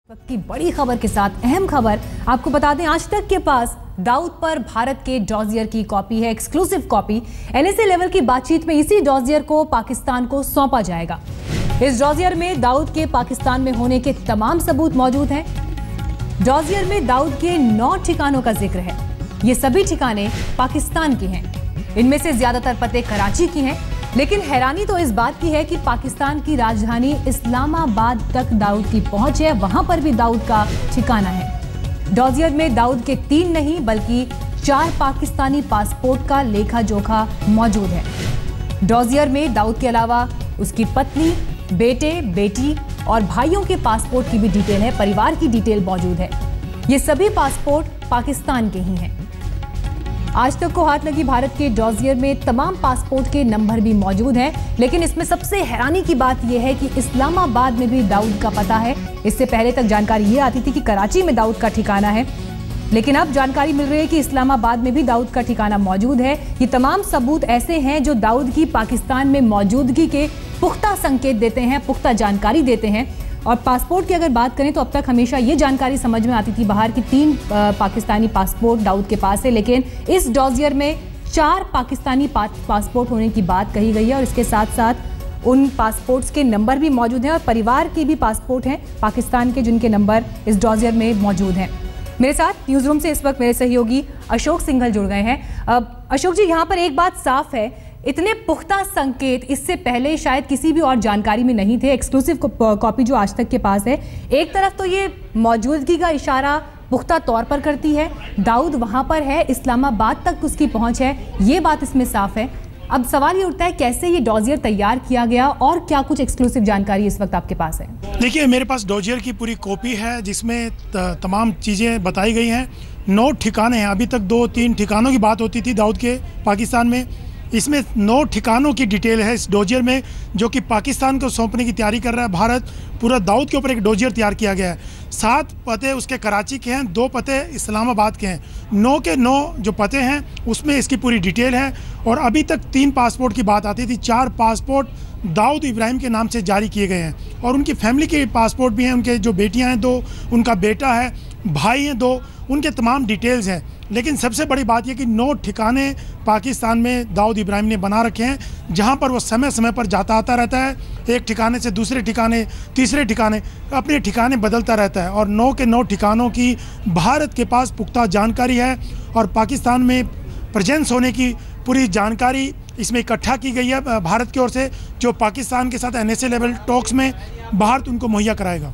वक्त की बड़ी खबर के साथ अहम खबर आपको बता दें, आज तक के पास दाऊद पर भारत के डॉजियर की कॉपी है, एक्सक्लूसिव कॉपी। एनएसए लेवल की बातचीत में इसी डॉजियर को पाकिस्तान को सौंपा जाएगा। इस डॉजियर में दाऊद के पाकिस्तान में होने के तमाम सबूत मौजूद हैं। डॉजियर में दाऊद के 9 ठिकानों का जिक्र है। ये सभी ठिकाने पाकिस्तान के हैं। इनमें से ज्यादातर पते कराची की हैं, लेकिन हैरानी तो इस बात की है कि पाकिस्तान की राजधानी इस्लामाबाद तक दाऊद की पहुंच है, वहां पर भी दाऊद का ठिकाना है। डॉजियर में दाऊद के 3 नहीं बल्कि 4 पाकिस्तानी पासपोर्ट का लेखा जोखा मौजूद है। डॉजियर में दाऊद के अलावा उसकी पत्नी, बेटे, बेटी और भाइयों के पासपोर्ट की भी डिटेल है, परिवार की डिटेल मौजूद है। ये सभी पासपोर्ट पाकिस्तान के ही हैं। आज तक को हाथ लगी भारत के डॉजियर में तमाम पासपोर्ट के नंबर भी मौजूद हैं, लेकिन इसमें सबसे हैरानी की बात यह है कि इस्लामाबाद में भी दाऊद का पता है। इससे पहले तक जानकारी ये आती थी कि कराची में दाऊद का ठिकाना है, लेकिन अब जानकारी मिल रही है कि इस्लामाबाद में भी दाऊद का ठिकाना मौजूद है। ये तमाम सबूत ऐसे हैं जो दाऊद की पाकिस्तान में मौजूदगी के पुख्ता संकेत देते हैं, पुख्ता जानकारी देते हैं। और पासपोर्ट की अगर बात करें तो अब तक हमेशा ये जानकारी समझ में आती थी बाहर की 3 पाकिस्तानी पासपोर्ट दाऊद के पास है, लेकिन इस डॉजियर में 4 पाकिस्तानी पासपोर्ट होने की बात कही गई है। और इसके साथ साथ उन पासपोर्ट्स के नंबर भी मौजूद हैं और परिवार के भी पासपोर्ट हैं पाकिस्तान के, जिनके नंबर इस डॉजियर में मौजूद हैं। मेरे साथ न्यूज़ रूम से इस वक्त मेरे सहयोगी अशोक सिंघल जुड़ गए हैं। अशोक जी, यहाँ पर एक बात साफ है, इतने पुख्ता संकेत इससे पहले शायद किसी भी और जानकारी में नहीं थे। एक्सक्लूसिव कॉपी जो आज तक के पास है, एक तरफ तो ये मौजूदगी का इशारा पुख्ता तौर पर करती है, दाऊद वहां पर है, इस्लामाबाद तक उसकी पहुंच है, ये बात इसमें साफ है। अब सवाल ये उठता है कैसे ये डॉजियर तैयार किया गया और क्या कुछ एक्सक्लूसिव जानकारी इस वक्त आपके पास है? देखिए, मेरे पास डॉजियर की पूरी कॉपी है जिसमें तमाम चीज़ें बताई गई हैं। 9 ठिकाने हैं। अभी तक 2-3 ठिकानों की बात होती थी दाऊद के पाकिस्तान में। इसमें 9 ठिकानों की डिटेल है इस डॉजियर में, जो कि पाकिस्तान को सौंपने की तैयारी कर रहा है भारत। पूरा दाऊद के ऊपर एक डॉजियर तैयार किया गया है। 7 पते उसके कराची के हैं, 2 पते इस्लामाबाद के हैं। 9 के 9 जो पते हैं उसमें इसकी पूरी डिटेल है। और अभी तक 3 पासपोर्ट की बात आती थी, 4 पासपोर्ट दाऊद इब्राहिम के नाम से जारी किए गए हैं और उनकी फैमिली के पासपोर्ट भी हैं। उनके जो बेटियां हैं 2, उनका बेटा है, भाई हैं 2, उनके तमाम डिटेल्स हैं। लेकिन सबसे बड़ी बात यह कि 9 ठिकाने पाकिस्तान में दाऊद इब्राहिम ने बना रखे हैं, जहां पर वो समय समय पर जाता आता रहता है। एक ठिकाने से दूसरे ठिकाने, तीसरे ठिकाने, अपने ठिकाने बदलता रहता है। और 9 के 9 ठिकानों की भारत के पास पुख्ता जानकारी है और पाकिस्तान में प्रेजेंस होने की पूरी जानकारी इसमें इकट्ठा की गई है भारत की ओर से, जो पाकिस्तान के साथ एनएसए लेवल टॉक्स में भारत उनको मुहैया कराएगा।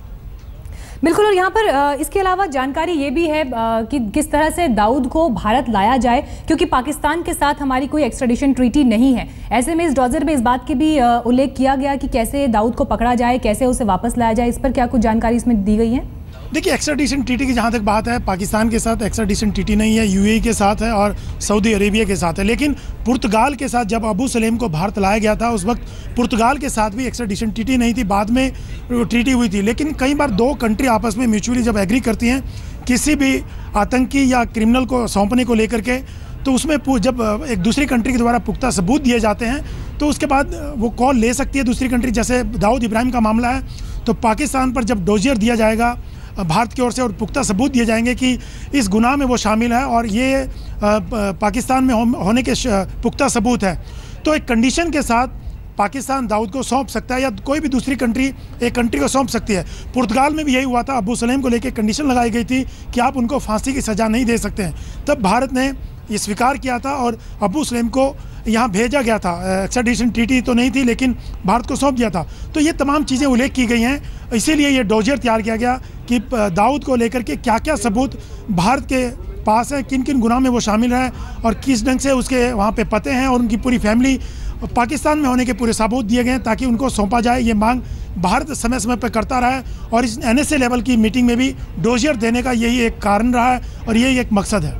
बिल्कुल। और यहाँ पर इसके अलावा जानकारी ये भी है कि किस तरह से दाऊद को भारत लाया जाए, क्योंकि पाकिस्तान के साथ हमारी कोई एक्स्ट्राडिशन ट्रीटी नहीं है। ऐसे में इस डॉजियर में इस बात के भी उल्लेख किया गया कि कैसे दाऊद को पकड़ा जाए, कैसे उसे वापस लाया जाए। इस पर क्या कुछ जानकारी इसमें दी गई है? देखिए, एक्स्ट्राडिशन ट्रीटी की जहाँ तक बात है, पाकिस्तान के साथ एक्स्ट्राडिशन ट्रीटी नहीं है, यूएई के साथ है और सऊदी अरेबिया के साथ है। लेकिन पुर्तगाल के साथ जब अबू सलेम को भारत लाया गया था, उस वक्त पुर्तगाल के साथ भी एक्स्ट्राडिशन ट्रीटी नहीं थी, बाद में ट्रीटी हुई थी। लेकिन कई बार 2 कंट्री आपस में म्यूचुअली जब एग्री करती हैं किसी भी आतंकी या क्रिमिनल को सौंपने को लेकर के, तो उसमें जब एक दूसरी कंट्री के द्वारा पुख्ता सबूत दिए जाते हैं तो उसके बाद वो कॉल ले सकती है दूसरी कंट्री। जैसे दाऊद इब्राहिम का मामला है, तो पाकिस्तान पर जब डॉजियर दिया जाएगा भारत की ओर से और पुख्ता सबूत दिए जाएंगे कि इस गुनाह में वो शामिल है और ये पाकिस्तान में होने के पुख्ता सबूत है, तो एक कंडीशन के साथ पाकिस्तान दाऊद को सौंप सकता है या कोई भी दूसरी कंट्री एक कंट्री को सौंप सकती है। पुर्तगाल में भी यही हुआ था। अबू सलेम को लेकर कंडीशन लगाई गई थी कि आप उनको फांसी की सज़ा नहीं दे सकते हैं। तब भारत ने ये स्वीकार किया था और अबू सलेम को यहाँ भेजा गया था। एक्स्ट्राडिशन ट्रीटी तो नहीं थी, लेकिन भारत को सौंप दिया था। तो ये तमाम चीज़ें उल्लेख की गई हैं, इसीलिए ये डॉजियर तैयार किया गया कि दाऊद को लेकर के क्या क्या सबूत भारत के पास है, किन किन गुनाह में वो शामिल है और किस ढंग से उसके वहाँ पे पते हैं और उनकी पूरी फैमिली पाकिस्तान में होने के पूरे सबूत दिए गए हैं ताकि उनको सौंपा जाए। ये मांग भारत समय समय पर करता रहा है और इस एनएसए लेवल की मीटिंग में भी डॉजियर देने का यही एक कारण रहा है और यही एक मकसद है।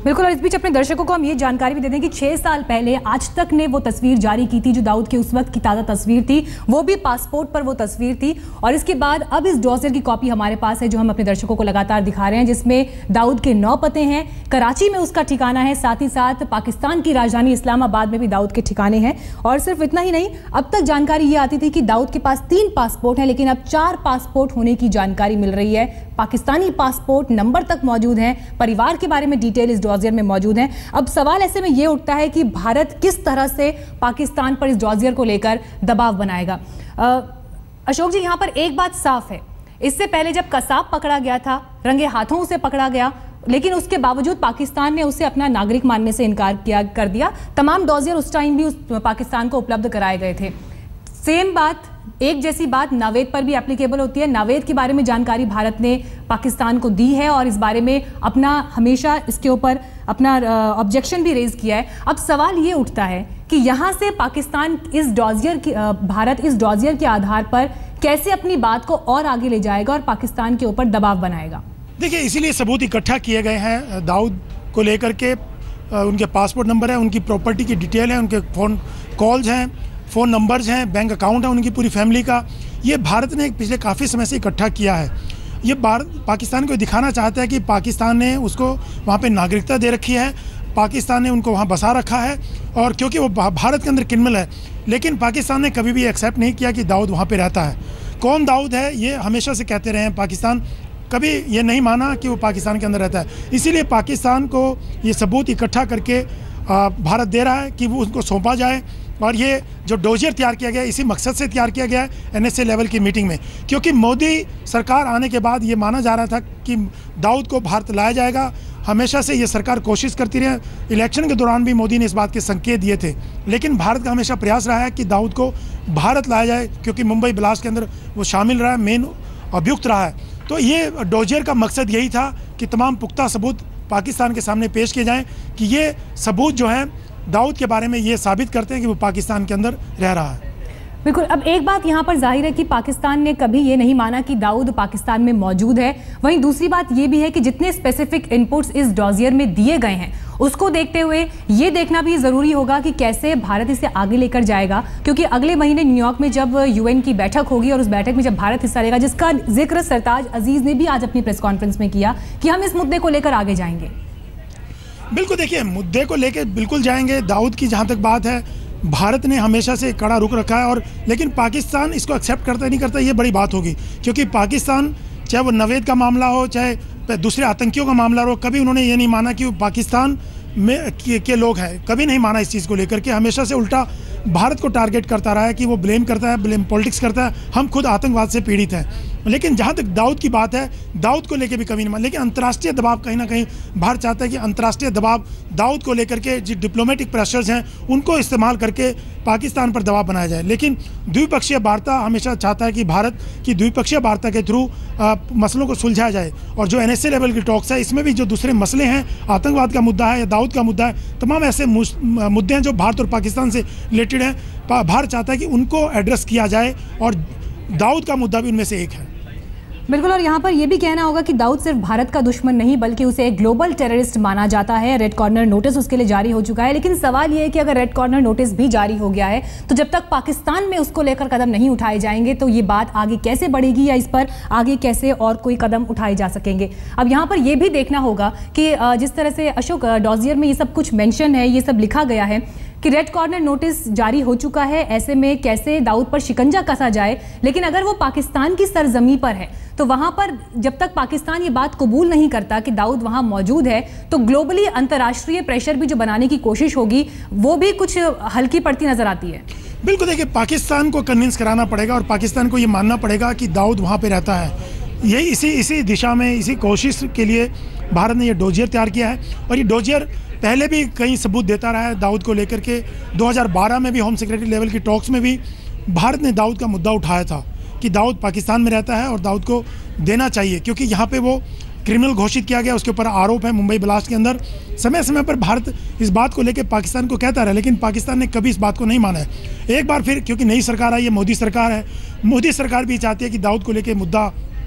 बिल्कुल, और इस बीच अपने दर्शकों को हम ये जानकारी भी दे दें कि 6 साल पहले आज तक ने वो तस्वीर जारी की थी जो दाऊद की उस वक्त की ताज़ा तस्वीर थी, वो भी पासपोर्ट पर वो तस्वीर थी। और इसके बाद अब इस डॉसियर की कॉपी हमारे पास है जो हम अपने दर्शकों को लगातार दिखा रहे हैं, जिसमें दाऊद के 9 पते हैं, कराची में उसका ठिकाना है, साथ ही साथ पाकिस्तान की राजधानी इस्लामाबाद में भी दाऊद के ठिकाने हैं। और सिर्फ इतना ही नहीं, अब तक जानकारी ये आती थी कि दाऊद के पास 3 पासपोर्ट हैं, लेकिन अब 4 पासपोर्ट होने की जानकारी मिल रही है। पाकिस्तानी पासपोर्ट नंबर तक मौजूद हैं, परिवार के बारे में डिटेल इस डॉसियर में मौजूद हैं। अब सवाल ऐसे में ये उठता है कि भारत किस तरह से पाकिस्तान पर इस डॉसियर को लेकर दबाव बनाएगा। अशोक जी, यहाँ पर एक बात साफ है, इससे पहले जब कसाब पकड़ा गया था, रंगे हाथों उसे पकड़ा गया, लेकिन उसके बावजूद पाकिस्तान ने उसे अपना नागरिक मानने से इनकार कर दिया। तमाम डॉसियर उस टाइम भी उस पाकिस्तान को उपलब्ध कराए गए थे। सेम बात, एक जैसी बात नावेद पर भी एप्लीकेबल होती है। नावेद के बारे में जानकारी भारत ने पाकिस्तान को दी है और इस बारे में अपना हमेशा इसके ऊपर अपना ऑब्जेक्शन भी रेज किया है। अब सवाल ये उठता है कि यहाँ से पाकिस्तान इस डॉसियर की भारत इस डॉसियर के आधार पर कैसे अपनी बात को और आगे ले जाएगा और पाकिस्तान के ऊपर दबाव बनाएगा। देखिए, इसीलिए सबूत इकट्ठा किए गए हैं दाऊद को लेकर के। उनके पासपोर्ट नंबर है, उनकी प्रॉपर्टी की डिटेल है, उनके फ़ोन कॉल्स हैं, फ़ोन नंबर्स हैं, बैंक अकाउंट है उनकी पूरी फैमिली का। ये भारत ने पिछले काफ़ी समय से इकट्ठा किया है। ये पाकिस्तान को दिखाना चाहता है कि पाकिस्तान ने उसको वहाँ पे नागरिकता दे रखी है, पाकिस्तान ने उनको वहाँ बसा रखा है, और क्योंकि वो भारत के अंदर क्रिमिनल है। लेकिन पाकिस्तान ने कभी भी एक्सेप्ट नहीं किया कि दाऊद वहाँ पे रहता है। कौन दाऊद है ये हमेशा से कहते रहे हैं, पाकिस्तान कभी ये नहीं माना कि वो पाकिस्तान के अंदर रहता है। इसीलिए पाकिस्तान को ये सबूत इकट्ठा करके भारत दे रहा है कि वो उसको सौंपा जाए। और ये जो डॉसियर तैयार किया गया इसी मकसद से तैयार किया गया है NSA लेवल की मीटिंग में, क्योंकि मोदी सरकार आने के बाद ये माना जा रहा था कि दाऊद को भारत लाया जाएगा। हमेशा से ये सरकार कोशिश करती रही, इलेक्शन के दौरान भी मोदी ने इस बात के संकेत दिए थे, लेकिन भारत का हमेशा प्रयास रहा है कि दाऊद को भारत लाया जाए, क्योंकि मुंबई ब्लास्ट के अंदर वो शामिल रहा है, मेन अभियुक्त रहा है। तो ये डॉसियर का मकसद यही था कि तमाम पुख्ता सबूत पाकिस्तान के सामने पेश किए जाएँ कि ये सबूत जो है दाऊद के बारे में ये साबित करते हैं कि वो पाकिस्तान के अंदर रह रहा है। बिल्कुल, अब एक बात यहाँ पर जाहिर है कि पाकिस्तान ने कभी ये नहीं माना कि दाऊद पाकिस्तान में मौजूद है। वहीं दूसरी बात ये भी है कि जितने स्पेसिफिक इनपुट्स इस डॉसियर में दिए गए हैं उसको देखते हुए ये देखना भी ज़रूरी होगा कि कैसे भारत इसे आगे लेकर जाएगा, क्योंकि अगले महीने न्यूयॉर्क में जब UN की बैठक होगी और उस बैठक में जब भारत हिस्सा लेगा, जिसका जिक्र सरताज अजीज़ ने भी आज अपनी प्रेस कॉन्फ्रेंस में किया कि हम इस मुद्दे को लेकर आगे जाएंगे। बिल्कुल, देखिए, मुद्दे को लेकर बिल्कुल जाएंगे। दाऊद की जहाँ तक बात है, भारत ने हमेशा से कड़ा रुख रखा है, और लेकिन पाकिस्तान इसको एक्सेप्ट करता नहीं करता ये बड़ी बात होगी, क्योंकि पाकिस्तान चाहे वो नवेद का मामला हो चाहे दूसरे आतंकियों का मामला हो, कभी उन्होंने ये नहीं माना कि वो पाकिस्तान में के लोग हैं, कभी नहीं माना इस चीज़ को लेकर के। हमेशा से उल्टा भारत को टारगेट करता रहा है कि वो ब्लेम करता है, ब्लेम पॉलिटिक्स करता है, हम खुद आतंकवाद से पीड़ित हैं। लेकिन जहाँ तक दाऊद की बात है, दाऊद को लेकर भी कभी नहीं माना, लेकिन अंतर्राष्ट्रीय दबाव कहीं ना कहीं भारत चाहता है कि अंतर्राष्ट्रीय दबाव दाऊद को लेकर के जो डिप्लोमेटिक प्रेशर्स हैं उनको इस्तेमाल करके पाकिस्तान पर दबाव बनाया जाए। लेकिन द्विपक्षीय वार्ता हमेशा चाहता है कि भारत की द्विपक्षीय वार्ता के थ्रू मसलों को सुलझाया जाए, और जो NSA लेवल की टॉक्स है इसमें भी जो दूसरे मसले हैं, आतंकवाद का मुद्दा है या दाऊद का मुद्दा है, तमाम ऐसे मुद्दे हैं जो भारत और पाकिस्तान से रिलेटेड हैं, भारत चाहता है कि उनको एड्रेस किया जाए, और दाऊद का मुद्दा भी उनमें से एक है। बिल्कुल, और यहाँ पर यह भी कहना होगा कि दाऊद सिर्फ भारत का दुश्मन नहीं बल्कि उसे एक ग्लोबल टेररिस्ट माना जाता है। रेड कॉर्नर नोटिस उसके लिए जारी हो चुका है, लेकिन सवाल यह है कि अगर रेड कॉर्नर नोटिस भी जारी हो गया है तो जब तक पाकिस्तान में उसको लेकर कदम नहीं उठाए जाएंगे तो ये बात आगे कैसे बढ़ेगी या इस पर आगे कैसे और कोई कदम उठाए जा सकेंगे। अब यहाँ पर यह भी देखना होगा कि जिस तरह से अशोक डॉसियर में ये सब कुछ मेंशन है, ये सब लिखा गया है कि रेड कॉर्नर नोटिस जारी हो चुका है, ऐसे में कैसे दाऊद पर शिकंजा कसा जाए। लेकिन अगर वो पाकिस्तान की सरजमी पर है तो वहां पर जब तक पाकिस्तान ये बात कबूल नहीं करता कि दाऊद वहां मौजूद है तो ग्लोबली अंतर्राष्ट्रीय प्रेशर भी जो बनाने की कोशिश होगी वो भी कुछ हल्की पड़ती नजर आती है। बिल्कुल, देखिए, पाकिस्तान को कन्विंस कराना पड़ेगा और पाकिस्तान को ये मानना पड़ेगा कि दाऊद वहाँ पे रहता है। ये इसी दिशा में, इसी कोशिश के लिए भारत ने ये डॉसियर तैयार किया है, और ये डॉसियर पहले भी कई सबूत देता रहा है दाऊद को लेकर के। 2012 में भी होम सेक्रेटरी लेवल की टॉक्स में भी भारत ने दाऊद का मुद्दा उठाया था कि दाऊद पाकिस्तान में रहता है और दाऊद को देना चाहिए, क्योंकि यहाँ पे वो क्रिमिनल घोषित किया गया, उसके ऊपर आरोप है मुंबई ब्लास्ट के अंदर। समय समय पर भारत इस बात को लेकर पाकिस्तान को कहता रहा, लेकिन पाकिस्तान ने कभी इस बात को नहीं माना है। एक बार फिर क्योंकि नई सरकार आई है, मोदी सरकार है, मोदी सरकार भी चाहती है कि दाऊद को लेकर मुद्दा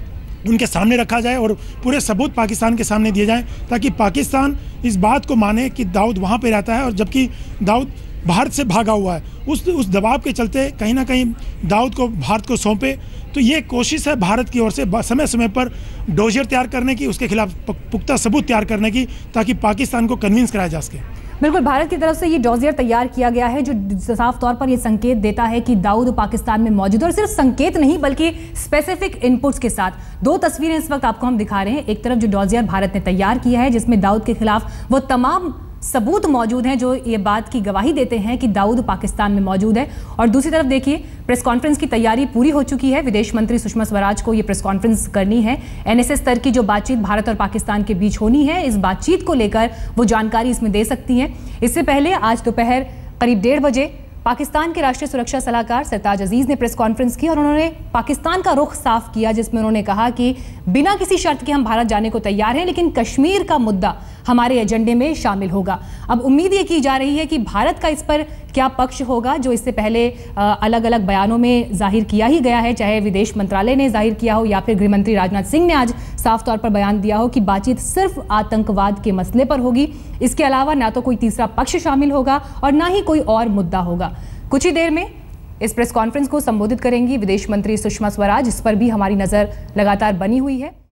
उनके सामने रखा जाए और पूरे सबूत पाकिस्तान के सामने दिए जाएं, ताकि पाकिस्तान इस बात को माने कि दाऊद वहाँ पे रहता है और जबकि दाऊद भारत से भागा हुआ है। उस दबाव के चलते कहीं ना कहीं दाऊद को भारत को सौंपे। तो ये कोशिश है भारत की ओर से समय समय पर डोजियर तैयार करने की, उसके खिलाफ पुख्ता सबूत तैयार करने की, ताकि पाकिस्तान को कन्विंस कराया जा सके। बिल्कुल, भारत की तरफ से ये डोजियर तैयार किया गया है जो साफ तौर पर ये संकेत देता है कि दाऊद पाकिस्तान में मौजूद है, और सिर्फ संकेत नहीं बल्कि स्पेसिफिक इनपुट्स के साथ। दो तस्वीरें इस वक्त आपको हम दिखा रहे हैं। एक तरफ जो डोजियर भारत ने तैयार किया है जिसमें दाऊद के खिलाफ वो तमाम सबूत मौजूद हैं जो ये बात की गवाही देते हैं कि दाऊद पाकिस्तान में मौजूद है, और दूसरी तरफ देखिए प्रेस कॉन्फ्रेंस की तैयारी पूरी हो चुकी है। विदेश मंत्री सुषमा स्वराज को ये प्रेस कॉन्फ्रेंस करनी है। एनएसए स्तर की जो बातचीत भारत और पाकिस्तान के बीच होनी है, इस बातचीत को लेकर वो जानकारी इसमें दे सकती हैं। इससे पहले आज दोपहर करीब 1:30 बजे पाकिस्तान के राष्ट्रीय सुरक्षा सलाहकार सरताज अजीज ने प्रेस कॉन्फ्रेंस की और उन्होंने पाकिस्तान का रुख साफ किया, जिसमें उन्होंने कहा कि बिना किसी शर्त के हम भारत जाने को तैयार हैं, लेकिन कश्मीर का मुद्दा हमारे एजेंडे में शामिल होगा। अब उम्मीद ये की जा रही है कि भारत का इस पर क्या पक्ष होगा, जो इससे पहले अलग अलग बयानों में जाहिर किया ही गया है, चाहे विदेश मंत्रालय ने जाहिर किया हो या फिर गृहमंत्री राजनाथ सिंह ने आज साफ तौर पर बयान दिया हो कि बातचीत सिर्फ आतंकवाद के मसले पर होगी। इसके अलावा ना तो कोई तीसरा पक्ष शामिल होगा और ना ही कोई और मुद्दा होगा। कुछ ही देर में इस प्रेस कॉन्फ्रेंस को संबोधित करेंगी विदेश मंत्री सुषमा स्वराज, इस पर भी हमारी नजर लगातार बनी हुई है।